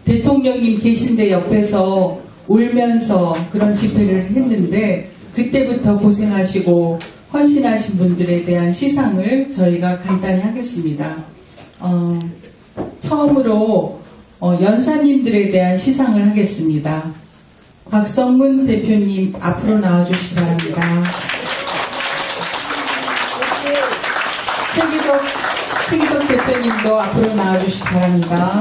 대통령님 계신데 옆에서 울면서 그런 집회를 했는데 그때부터 고생하시고 헌신하신 분들에 대한 시상을 저희가 간단히 하겠습니다. 처음으로 연사님들에 대한 시상을 하겠습니다. 곽성문 대표님 앞으로 나와주시기 바랍니다. 최기덕 대표님도 앞으로 나와주시기 바랍니다.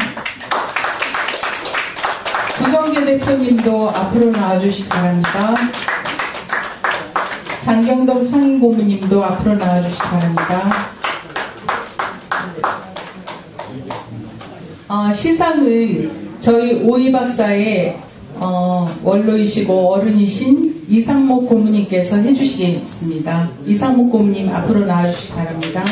구성재 대표님도 앞으로 나와주시기 바랍니다. 장경덕 상임고문님도 앞으로 나와주시기 바랍니다. 시상은 저희 오이 박사의 원로이시고 어른이신 이상목 고문님께서 해주시겠습니다. 이상목 고문님 앞으로 나와주시기 바랍니다.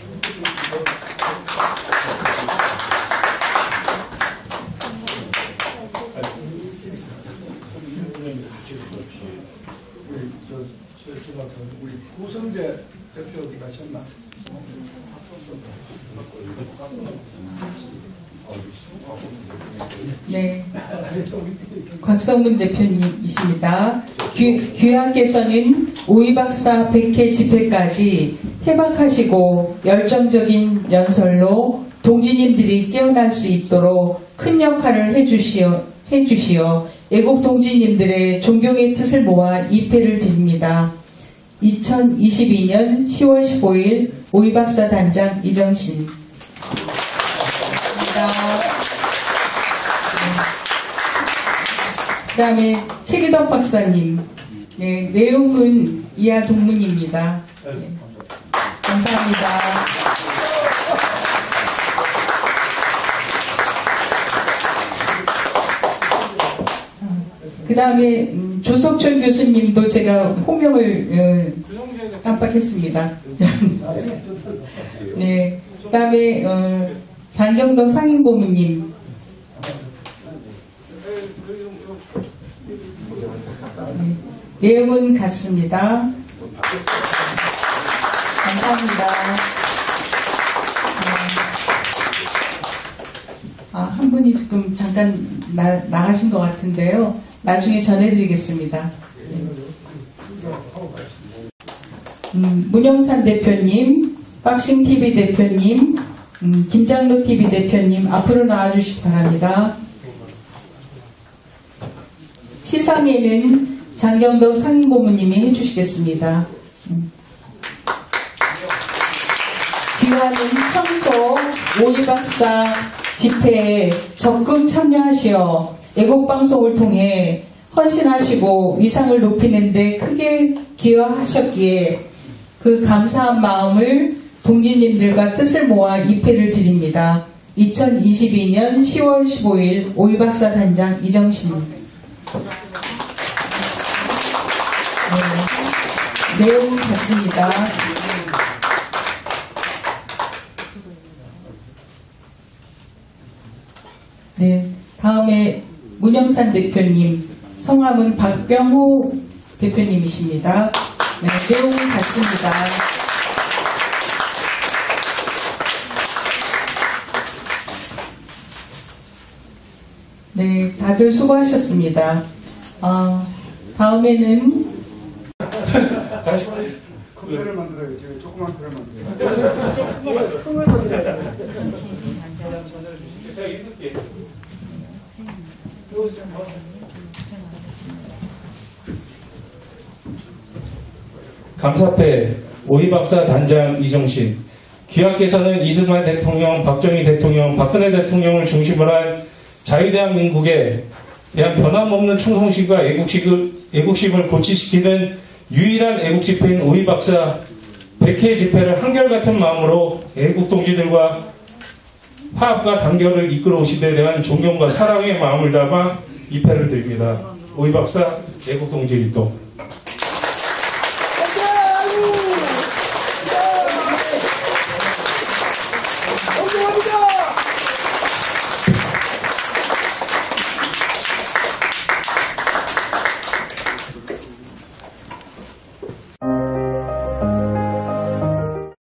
우리 구성재 대표 어디 가셨나? 네, 곽성문 대표님이십니다. 귀하께서는 오이박사 100회 집회까지 해박하시고 열정적인 연설로 동지님들이 깨어날 수 있도록 큰 역할을 해주시어 애국 동지님들의 존경의 뜻을 모아 입회를 드립니다. 2022년 10월 15일 오이박사 단장 이정신. 그 다음에 최기덕 박사님. 네, 내용은 이하 동문입니다. 네, 감사합니다. 그 다음에 조석천 교수님도 제가 호명을 깜빡했습니다. 네, 그 다음에 장경덕 상임고문님. 네, 내용은 같습니다. 감사합니다. 한 분이 지금 잠깐 나가신 것 같은데요. 나중에 전해드리겠습니다. 문영산 대표님, 박싱TV 대표님, 김장로TV 대표님 앞으로 나와주시기 바랍니다. 시상에는 장경덕 상임고문님이 해주시겠습니다. 귀하는 평소 오이박사 집회에 적극 참여하시어 애국방송을 통해 헌신하시고 위상을 높이는 데 크게 기여하셨기에 그 감사한 마음을 동지님들과 뜻을 모아 입회를 드립니다. 2022년 10월 15일 오이박사 단장 이정신. 네, 내용 같습니다. 네, 다음에 문영산 대표님, 성함은 박병호 대표님이십니다. 네, 내용은 같습니다. 네, 다들 수고하셨습니다. 다음에는 다시 큰 배를 만들어요. 지금 조그만 배를 만들어요. 큰 걸 만들어요. 제가 읽을게요. 감사패 오이박사 단장 이정신. 귀하께서는 이승만 대통령, 박정희 대통령, 박근혜 대통령을 중심으로 한 자유대한민국에 대한 변함없는 충성심과 애국심을 고취시키는 유일한 애국집회인 오이박사 100회 집회를 한결같은 마음으로 애국동지들과 화합과 단결을 이끌어 오신 데 대한 존경과 사랑의 마음을 담아 입회를 드립니다. 오이박사 애국동지 일동. 감사합니다.